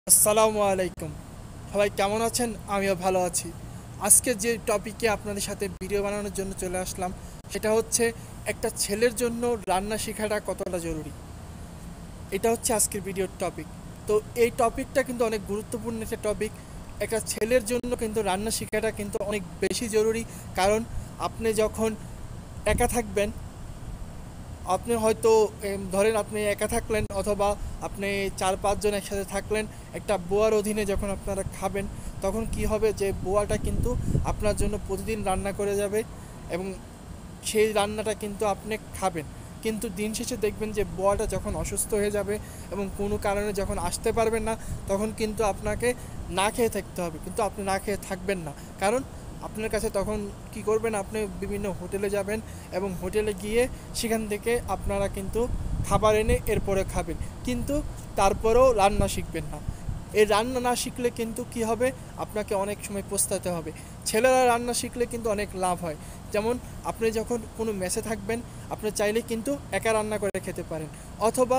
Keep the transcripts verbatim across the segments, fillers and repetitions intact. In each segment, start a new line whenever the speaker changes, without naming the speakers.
আসসালামু আলাইকুম। সবাই কেমন আছেন? আমিও ভালো আছি। আজকে যে টপিকে আপনাদের সাথে ভিডিও বানানোর জন্য চলে আসলাম, সেটা হচ্ছে একটা ছেলের জন্য রান্না শেখাটা কতটা জরুরি। এটা হচ্ছে আজকের ভিডিওর টপিক। তো এই টপিকটা কিন্তু অনেক গুরুত্বপূর্ণ একটা টপিক। একটা ছেলের জন্য কিন্তু রান্না শেখাটা কিন্তু অনেক বেশি জরুরি। কারণ আপনি যখন একা থাকবেন, আপনি হয়তো এম, ধরেন আপনি একা থাকলেন অথবা আপনি চার পাঁচজন একসাথে থাকলেন, একটা বুয়ার অধীনে যখন আপনারা খাবেন, তখন কি হবে যে বুয়াটা কিন্তু আপনার জন্য প্রতিদিন রান্না করে যাবে এবং সেই রান্নাটা কিন্তু আপনি খাবেন। কিন্তু দিন শেষে দেখবেন যে বুয়াটা যখন অসুস্থ হয়ে যাবে এবং কোনো কারণে যখন আসতে পারবেন না, তখন কিন্তু আপনাকে না খেয়ে থাকতে হবে, কিন্তু আপনি না খেয়ে থাকবেন না। কারণ আপনার কাছে তখন কি করবেন, আপনি বিভিন্ন হোটেলে যাবেন এবং হোটেলে গিয়ে সেখান থেকে আপনারা কিন্তু খাবার এনে এরপরে খাবেন, কিন্তু তারপরেও রান্না শিখবেন না। এই রান্না না শিখলে কিন্তু কি হবে, আপনাকে অনেক সময় পস্তাতে হবে। ছেলেরা রান্না শিখলে কিন্তু অনেক লাভ হয়। যেমন আপনি যখন কোনো মেসে থাকবেন, আপনি চাইলে কিন্তু একা রান্না করে খেতে পারেন, অথবা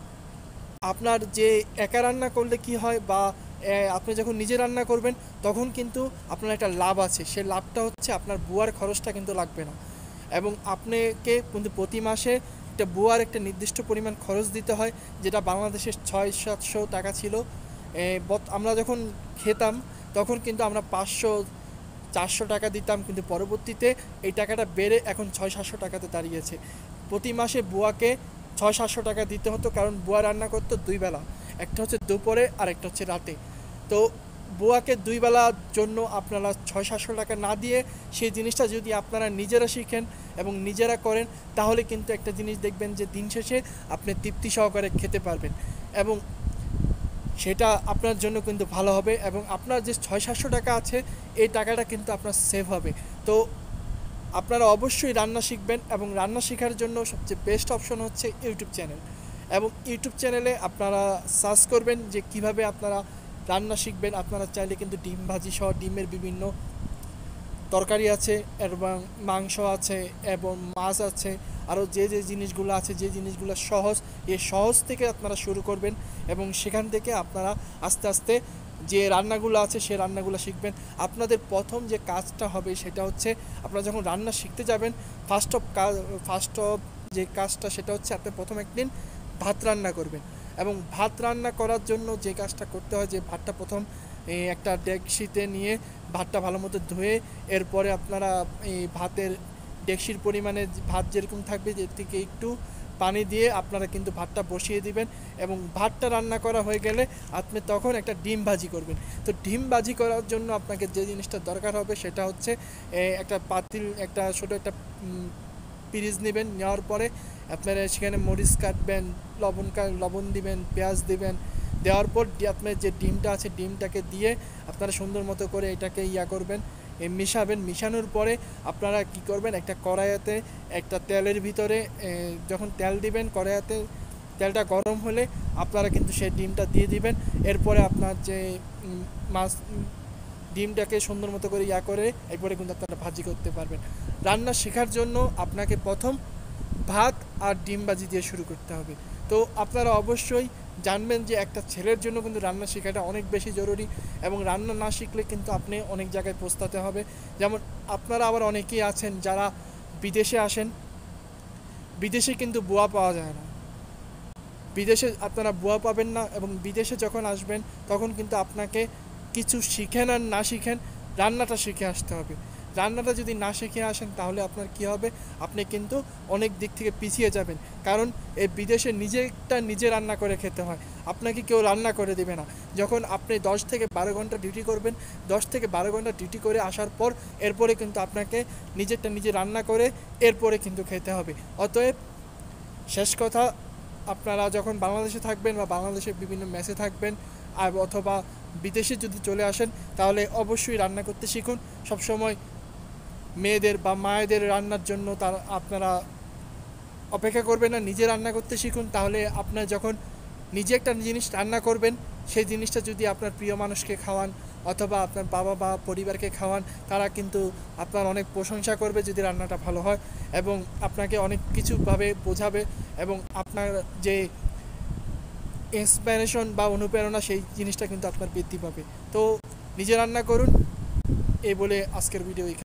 আপনার যে একা রান্না করলে কি হয় বা এ, আপনি যখন নিজে রান্না করবেন, তখন কিন্তু আপনার একটা লাভ আছে। সেই লাভটা হচ্ছে আপনার বুয়ার খরচটা কিন্তু লাগবে না, এবং আপনাকে কিন্তু প্রতি মাসে একটা বুয়ার একটা নির্দিষ্ট পরিমাণ খরচ দিতে হয়, যেটা বাংলাদেশের ছয় সাতশো টাকা ছিল। এ, বত- আমরা যখন খেতাম তখন কিন্তু আমরা পাঁচশো চারশো টাকা দিতাম, কিন্তু পরবর্তীতে এই টাকাটা বেড়ে এখন ছয় সাতশো টাকাতে দাঁড়িয়েছে। প্রতি মাসে বুয়াকে ছয় সাতশো টাকা দিতে হতো, কারণ বুয়া রান্না করতো দুই বেলা, একটা হচ্ছে দুপুরে আর একটা হচ্ছে রাতে। তো বুয়াকে দুই বেলার জন্য আপনারা ছয় সাতশো টাকা না দিয়ে সেই জিনিসটা যদি আপনারা নিজেরা শিখেন এবং নিজেরা করেন, তাহলে কিন্তু একটা জিনিস দেখবেন যে দিন শেষে আপনি তৃপ্তি সহকারে খেতে পারবেন, এবং সেটা আপনার জন্য কিন্তু ভালো হবে, এবং আপনার যে ছয় সাতশো টাকা আছে এই টাকাটা কিন্তু আপনার সেভ হবে। তো আপনারা অবশ্যই রান্না শিখবেন, এবং রান্না শেখার জন্য সবচেয়ে বেস্ট অপশন হচ্ছে ইউটিউব চ্যানেল। এবং ইউটিউব চ্যানেলে আপনারা সার্চ করবেন যে কিভাবে আপনারা রান্না শিখবেন। আপনারা চাইলে কিন্তু ডিম ভাজি সহ ডিমের বিভিন্ন তরকারি আছে এবং মাংস আছে এবং মাছ আছে, আরও যে যে জিনিসগুলো আছে, যে জিনিসগুলো সহজ, এই সহজ থেকে আপনারা শুরু করবেন, এবং সেখান থেকে আপনারা আস্তে আস্তে যে রান্নাগুলো আছে সে রান্নাগুলো শিখবেন। আপনাদের প্রথম যে কাজটা হবে সেটা হচ্ছে, আপনারা যখন রান্না শিখতে যাবেন, ফার্স্ট অফ কাজ ফার্স্ট অফ যে কাজটা সেটা হচ্ছে আপনি প্রথম একদিন ভাত রান্না করবেন। এবং ভাত রান্না করার জন্য যে কাজটা করতে হয়, যে ভাতটা প্রথম এই একটা ডেকচিতে নিয়ে ভাতটা ভালো মতো ধুয়ে, এরপরে আপনারা এই ভাতের ডেকচির পরিমাণে ভাত যেরকম থাকবে এর থেকে একটু পানি দিয়ে আপনারা কিন্তু ভাতটা বসিয়ে দিবেন, এবং ভাতটা রান্না করা হয়ে গেলে আপনি তখন একটা ডিম ভাজি করবেন। তো ডিম ভাজি করার জন্য আপনাকে যে জিনিসটা দরকার হবে সেটা হচ্ছে এ, একটা পাতিল, একটা ছোটো একটা উম, পিরিচ নেবেন। নেওয়ার পরে আপনারা সেখানে মরিচ কাটবেন, লবণ কা- লবণ দিবেন, পেঁয়াজ দিবেন। দেওয়ার পর ডি- আপনার যে ডিমটা আছে ডিমটাকে দিয়ে আপনারা সুন্দর মতো করে এটাকে ইয়া করবেন, এ, মিশাবেন। মিশানোর পরে আপনারা কি করবেন, একটা কড়াইতে একটা তেলের ভিতরে এ, যখন তেল দিবেন কড়াইতে, তেলটা গরম হলে আপনারা কিন্তু সেই ডিমটা দিয়ে দিবেন। এরপরে আপনার যে উম, মাছ উম, ডিমটাকে সুন্দর মতো করে ইয়া করে এরপরে কিন্তু আপনারা ভাজি করতে পারবেন। রান্না শেখার জন্য আপনাকে প্রথম ভাত আর ডিম ভাজি দিয়ে শুরু করতে হবে। তো আপনারা অবশ্যই জানবেন যে একটা ছেলের জন্য কিন্তু রান্না শেখাটা অনেক বেশি জরুরি, এবং রান্না না শিখলে কিন্তু আপনি অনেক জায়গায় পৌঁছাতে হবে। যেমন আপনারা আবার অনেকেই আছেন যারা বিদেশে আসেন, বিদেশে কিন্তু বুয়া পাওয়া যায় না। বিদেশে আপনারা বুয়া পাবেন না, এবং বিদেশে যখন আসবেন তখন কিন্তু আপনাকে কিছু শিখেন আর না শিখেন, রান্নাটা শিখে আসতে হবে। রান্নাটা যদি না শিখে আসেন তাহলে আপনার কি হবে, আপনি কিন্তু অনেক দিক থেকে পিছিয়ে যাবেন। কারণ এই বিদেশে নিজেরটা নিজে রান্না করে খেতে হয়, আপনাকে কেউ রান্না করে দেবে না। যখন আপনি দশ থেকে বারো ঘন্টা ডিউটি করবেন, দশ থেকে বারো ঘন্টা ডিউটি করে আসার পর এরপরে কিন্তু আপনাকে নিজেরটা নিজে রান্না করে এরপরে কিন্তু খেতে হবে। অতএব শেষ কথা, আপনারা যখন বাংলাদেশে থাকবেন বা বাংলাদেশের বিভিন্ন মেসে থাকবেন আর অথবা বিদেশে যদি চলে আসেন, তাহলে অবশ্যই রান্না করতে শিখুন। সবসময় মেয়েদের বা মায়েদের রান্নার জন্য তার আপনারা অপেক্ষা করবেন না, নিজে রান্না করতে শিখুন। তাহলে আপনার যখন নিজে একটা জিনিস রান্না করবেন, সেই জিনিসটা যদি আপনার প্রিয় মানুষকে খাওয়ান অথবা আপনার বাবা বা পরিবারকে খাওয়ান, তারা কিন্তু আপনার অনেক প্রশংসা করবে যদি রান্নাটা ভালো হয়, এবং আপনাকে অনেক কিছুভাবে বোঝাবে, এবং আপনার যে ইন্সপিরেশন বা অনুপ্রেরণা সেই জিনিসটা কিন্তু আপনার বৃদ্ধি পাবে। তো নিজে রান্না করুন, এই বলে আজকের ভিডিও